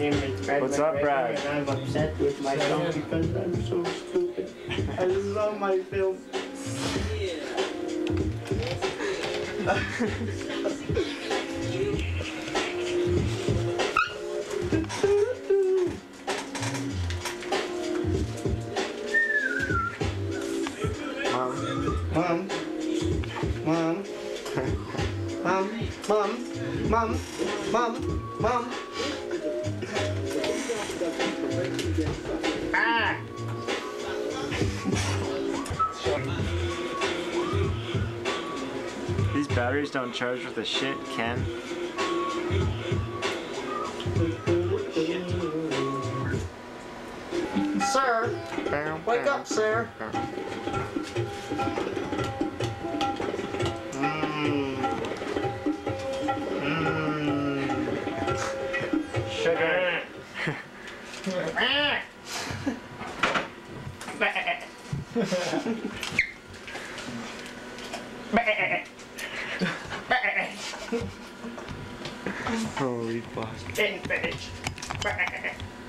name is Brad. What's up, Brad? And I'm upset with myself because I'm so stupid. I love my film. Mom. Ah! These batteries don't charge with a shit, Ken. Sir! Wake up, sir! Sugar! Holy fuck. Bitch.